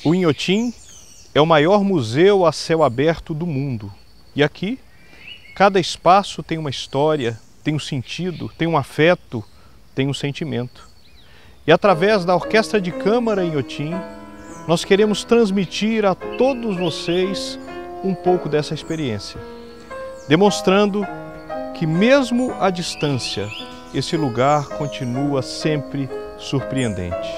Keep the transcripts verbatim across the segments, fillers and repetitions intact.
O Inhotim é o maior museu a céu aberto do mundo. E aqui, cada espaço tem uma história, tem um sentido, tem um afeto, tem um sentimento. E através da Orquestra de Câmara Inhotim, nós queremos transmitir a todos vocês um pouco dessa experiência, demonstrando que mesmo à distância, esse lugar continua sempre surpreendente.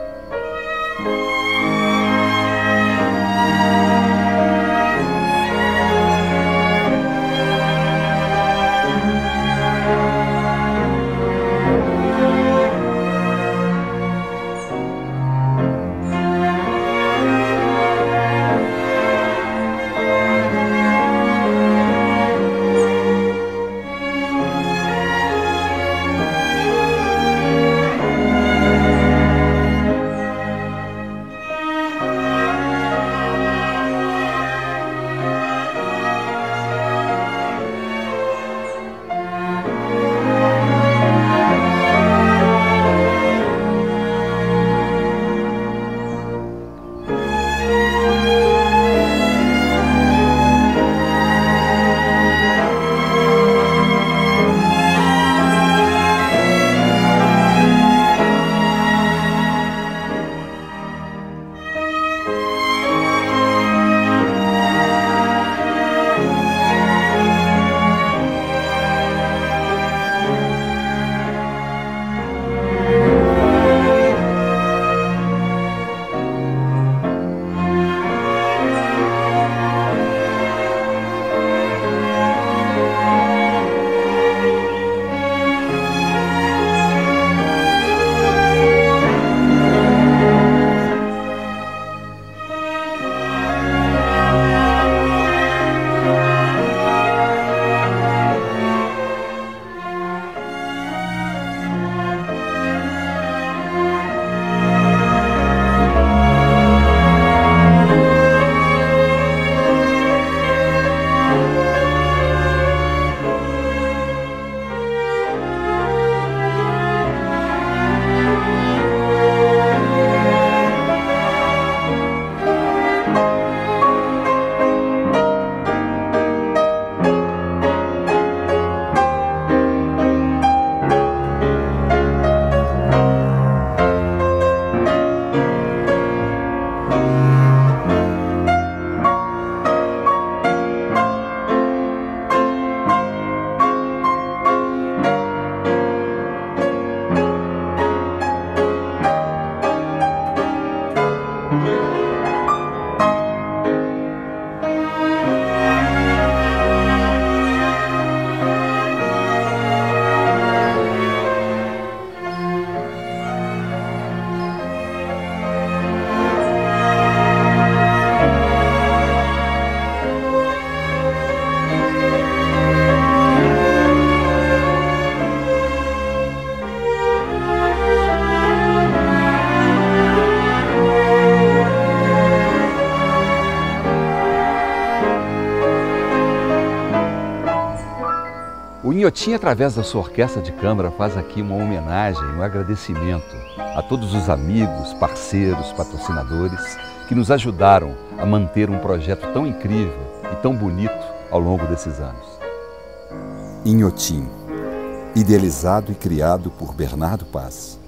O Inhotim, através da sua orquestra de câmara, faz aqui uma homenagem, um agradecimento a todos os amigos, parceiros, patrocinadores que nos ajudaram a manter um projeto tão incrível e tão bonito ao longo desses anos. Inhotim, idealizado e criado por Bernardo Paz.